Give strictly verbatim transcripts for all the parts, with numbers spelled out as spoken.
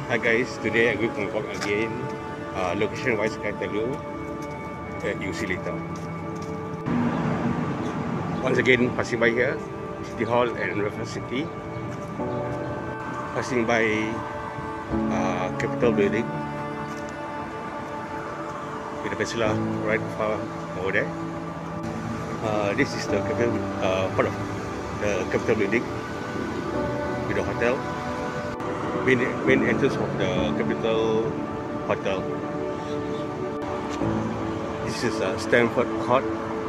Hi guys, today I'm going to walk again, uh, location wise I tell you at U C later. Once again, passing by here, City Hall and University, passing by uh, Capitol Building, with the peninsula right far over there. Uh, this is the capital, uh, part of the Capitol Building with the hotel. Main, main entrance of the Capitol Hotel. This is uh, Stamford Court.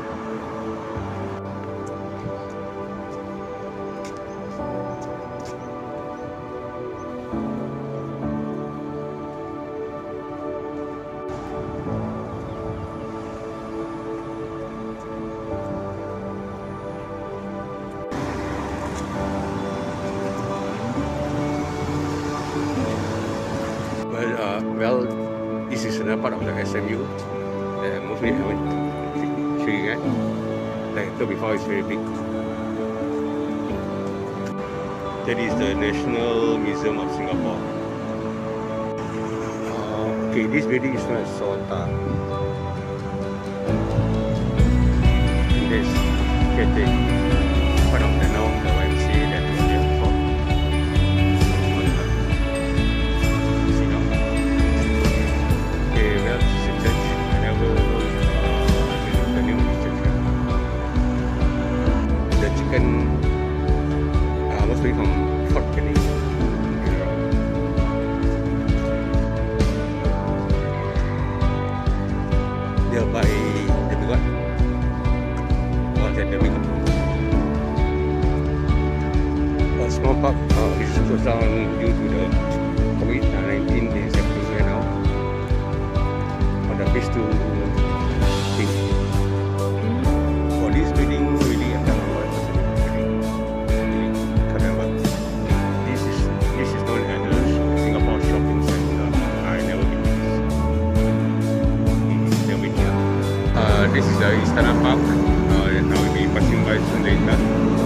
Well, uh, well, this is another part of the S M U. Uh, mostly I went to show you guys. Like I told before, it's very big. That is the National Museum of Singapore. Uh, okay, this building is known as SOTA. And this Cathay, part of the now the Y M C A that was there before. Okay, well, this is a church. I never know uh, the name of the church. The chicken, uh, mostly from Fort Canning. They're by the big one. What's that, the big one? A small park uh, is closed down due to the COVID nineteen is happening right now. On the phase two thing. For this building, really, I don't know what really remember. This is this is known as the Singapore Shopping Centre. I never been to this. Never been here. Uh, this is the Istana Park. Uh, now we'll be passing by soon later.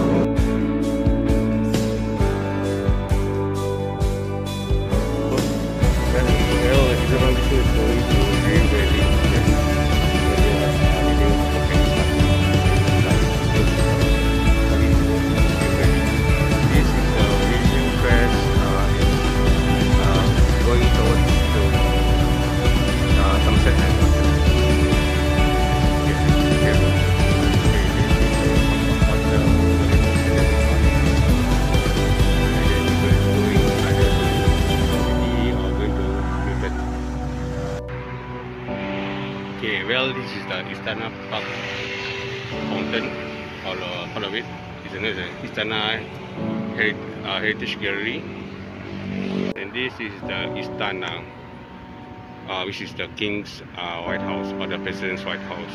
Okay, well, this is the Istana Park fountain, all, uh, all of it. It's known as the Istana Heri uh, Heritage Gallery. And this is the Istana, uh, which is the King's uh, White House, or the President's White House.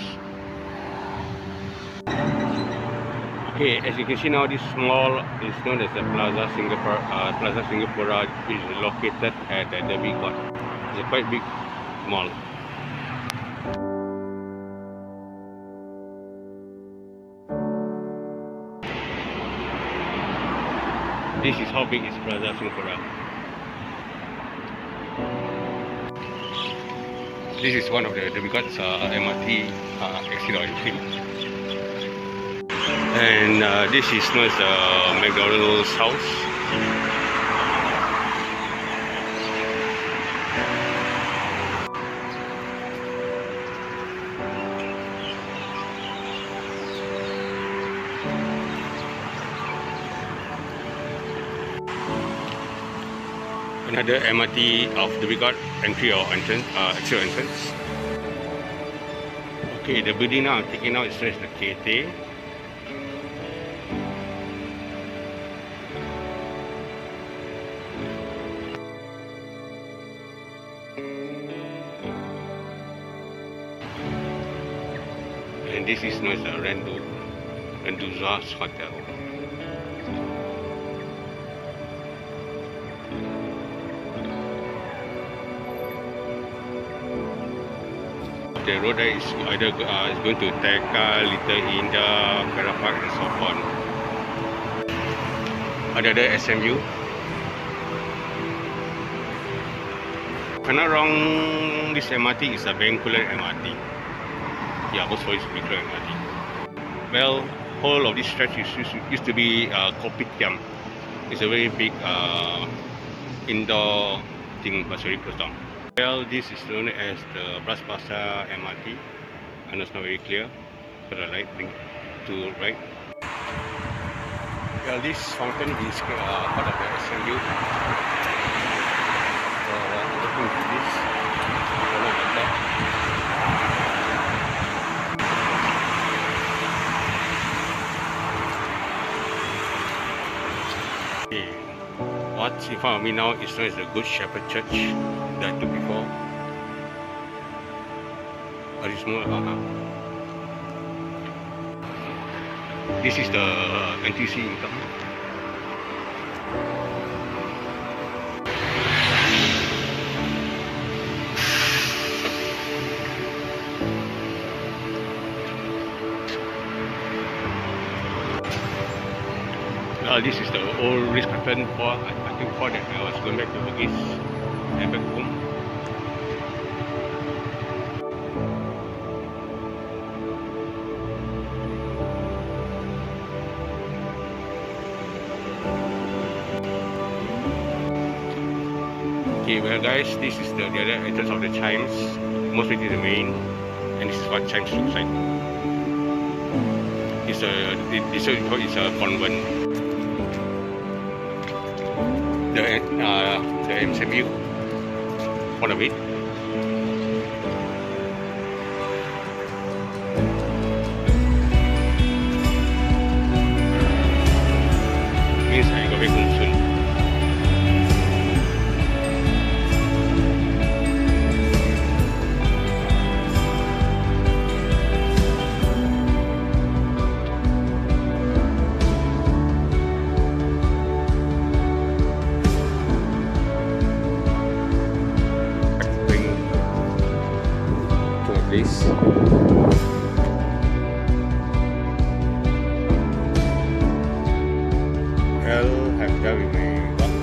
Okay, as you can see now, this mall is known as the Plaza Singapore, uh, Plaza Singapura, which is located at the Derby Court. It's a quite big mall. This is how big is Plaza Singapura. This is one of the Derby Court's uh, M R T uh, exit or entry. And uh, this is known as the McDonald's house. Another M R T of the Derby Court entry or entrance, uh, exit entrance. Okay, the building now I'm taking out is known as the Cathay. And this is known as the Rendu, Renduza's Hotel. The road there is either uh, is going to Tekka, Little India, Farrer Park and so on. Ada ada S M U. If I'm not wrong, this M R T is a Bencoolen M R T. Yeah, most probably it's Bencoolen M R T. Well, whole of this stretch used, used, used to be uh, Kopitiam. It's a very big uh, indoor thing, but it's already closed down. Well, this is known as the Bras Basah M R T. I know it's not very clear. To the right, link to right. Well, this fountain is uh, part of the S M U. So, uh, looking at this, follow the top. Okay, what's in front of me now is known as the Good Shepherd Church that I took before. Or it's more, uh, this is the N T C income. Uh, this is the old Ritz-Carlton for I, I think for that I was going back to Bugis and back home. Okay, well guys, this is the, the other entrance of the Chimes. Most likely the main, and this is what Chimes looks like. It's a this is a convent. The uh, the M S M U, one of it. Means I go back home soon. Place. Well, I'm done with my walk,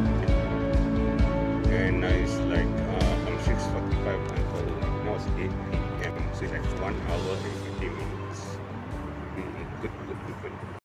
and now it's like uh, from six forty-five until now it's eight P M So it's like one hour and fifty minutes. Mm-hmm. Good, good, good, good.